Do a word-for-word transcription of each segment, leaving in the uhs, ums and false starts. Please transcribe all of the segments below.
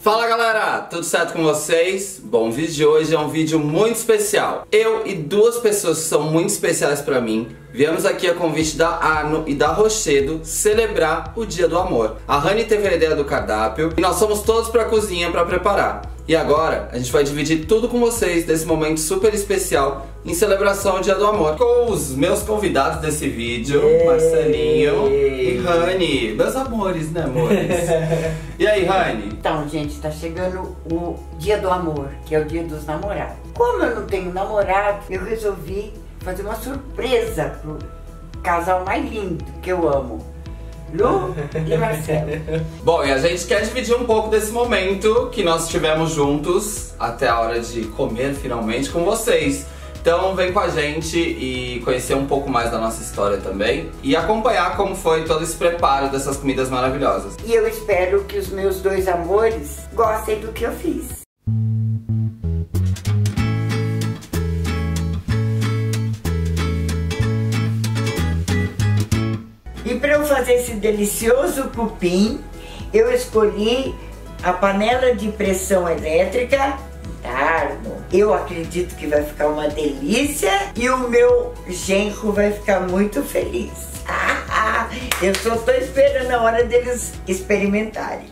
Fala galera, tudo certo com vocês? Bom, o vídeo de hoje é um vídeo muito especial. Eu e duas pessoas que são muito especiais pra mim viemos aqui a convite da Arno e da Rochedo celebrar o Dia do Amor. A Rani teve a ideia do cardápio e nós fomos todos pra cozinha pra preparar. E agora a gente vai dividir tudo com vocês desse momento super especial em celebração ao Dia do Amor. Com os meus convidados desse vídeo, Ei. Marcelinho e Rani. Meus amores, né amores? E aí, Rani? Então, gente, tá chegando o Dia do Amor, que é o Dia dos Namorados. Como eu não tenho namorado, eu resolvi fazer uma surpresa pro casal mais lindo que eu amo, Lu e Marcelo. Bom, e a gente quer dividir um pouco desse momento que nós tivemos juntos até a hora de comer finalmente com vocês. Então vem com a gente e conhecer um pouco mais da nossa história também e acompanhar como foi todo esse preparo dessas comidas maravilhosas. E eu espero que os meus dois amores gostem do que eu fiz. E para eu fazer esse delicioso cupim, eu escolhi a panela de pressão elétrica Arno. Eu acredito que vai ficar uma delícia e o meu genro vai ficar muito feliz. Eu só estou esperando a hora deles experimentarem.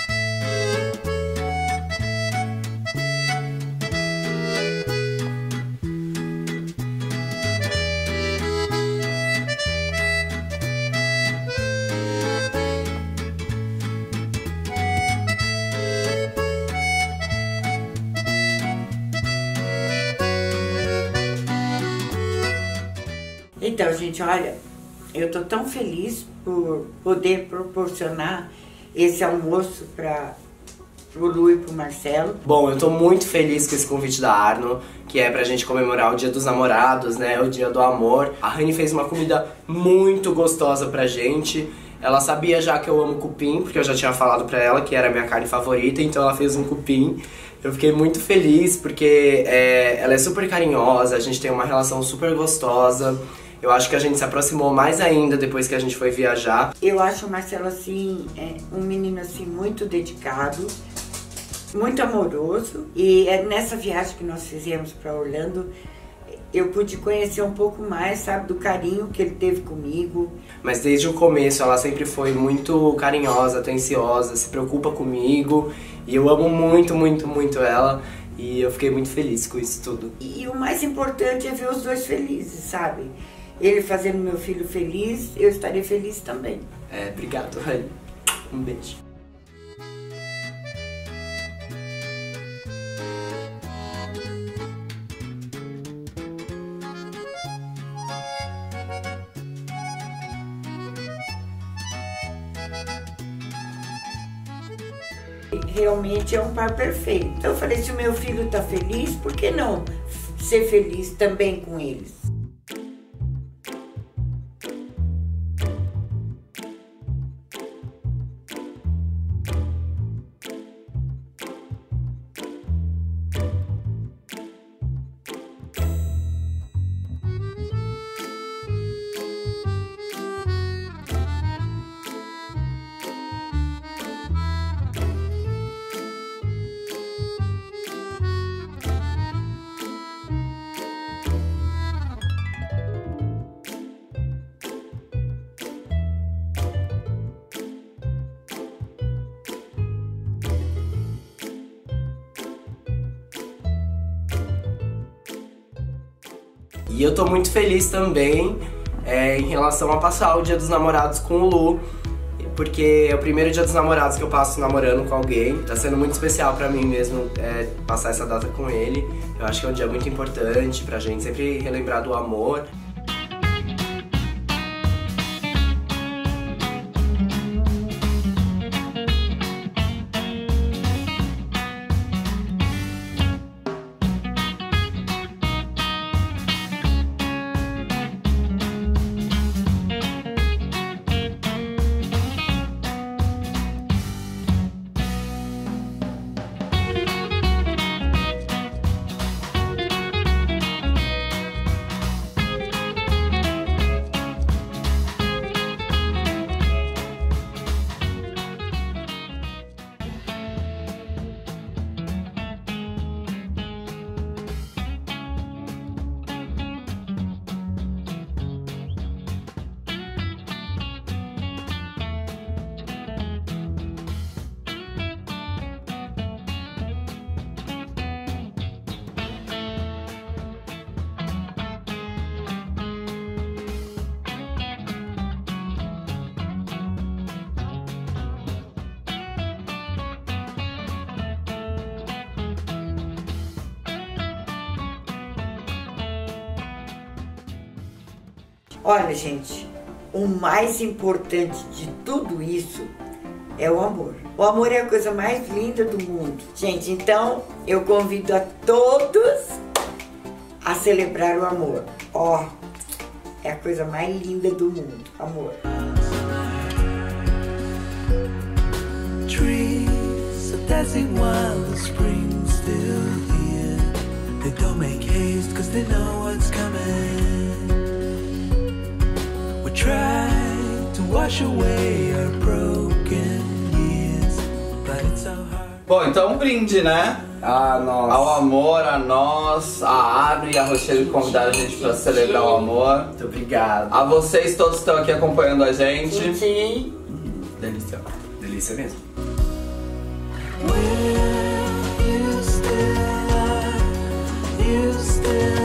Então, gente, olha, eu tô tão feliz por poder proporcionar esse almoço para o Lu e pro Marcelo. Bom, eu tô muito feliz com esse convite da Arno, que é pra gente comemorar o Dia dos Namorados, né, o Dia do Amor. A Rani fez uma comida muito gostosa pra gente. Ela sabia já que eu amo cupim, porque eu já tinha falado pra ela que era a minha carne favorita, então ela fez um cupim. Eu fiquei muito feliz porque é, ela é super carinhosa, a gente tem uma relação super gostosa. Eu acho que a gente se aproximou mais ainda depois que a gente foi viajar. Eu acho o Marcelo, assim, é um menino, assim, muito dedicado, muito amoroso. E é nessa viagem que nós fizemos para Orlando, eu pude conhecer um pouco mais, sabe, do carinho que ele teve comigo. Mas desde o começo ela sempre foi muito carinhosa, atenciosa, se preocupa comigo. E eu amo muito, muito, muito ela. E eu fiquei muito feliz com isso tudo. E o mais importante é ver os dois felizes, sabe? Ele fazendo meu filho feliz, eu estarei feliz também. É, obrigado, Rani. Um beijo. Realmente é um par perfeito. Eu falei, se o meu filho tá feliz, por que não ser feliz também com eles? E eu tô muito feliz também é, em relação a passar o Dia dos Namorados com o Lu, porque é o primeiro Dia dos Namorados que eu passo namorando com alguém. Tá sendo muito especial pra mim mesmo é, passar essa data com ele. Eu acho que é um dia muito importante pra gente sempre relembrar do amor. Olha, gente, o mais importante de tudo isso é o amor. O amor é a coisa mais linda do mundo. Gente, então eu convido a todos a celebrar o amor. Ó, é a coisa mais linda do mundo, amor. Trees are dancing while the spring's still here. They don't make haste cause they know what's coming. We try to wash away our broken years, but it's so hard. Bom, então um brinde, né? Ah, nossa. Ao amor, a nós, a Arno e a Rochelle que convidaram a gente pra celebrar o amor. Muito obrigado. A vocês todos que estão aqui acompanhando a gente. Sim, sim. Delícia. Delícia mesmo. You still are, you still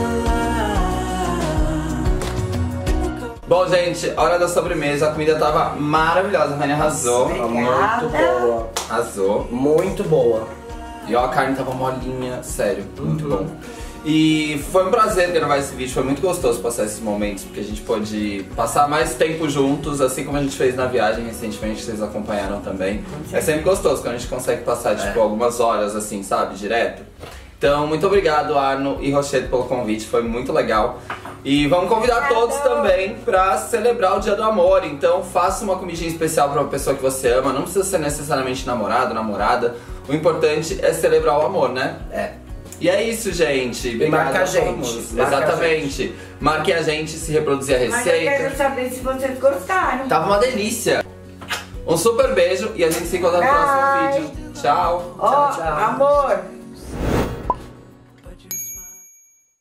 are. Bom, gente, hora da sobremesa. A comida tava maravilhosa. A Rani arrasou. Nossa, Muito Obrigada. boa. Arrasou. Muito boa. E ó, a carne tava molinha, sério, muito bom. E foi um prazer gravar esse vídeo, foi muito gostoso passar esses momentos, porque a gente pôde passar mais tempo juntos, assim como a gente fez na viagem recentemente, vocês acompanharam também. É sempre gostoso quando a gente consegue passar, tipo, É. algumas horas, assim, sabe, direto. Então, muito obrigado, Arno e Rochelle, pelo convite, foi muito legal. E vamos convidar todos também pra celebrar o Dia do Amor. Então, faça uma comidinha especial pra uma pessoa que você ama, não precisa ser necessariamente namorado, namorada. O importante é celebrar o amor, né? É. E é isso, gente. E marca a Obrigado, gente. vamos. Marca a Exatamente. Marque a gente se reproduzir a Mas eu receita. quero saber se vocês gostaram. Tava uma delícia. Um super beijo e a gente se encontra no Bye. próximo vídeo. Tchau. Ó, Tchau, tchau. amor,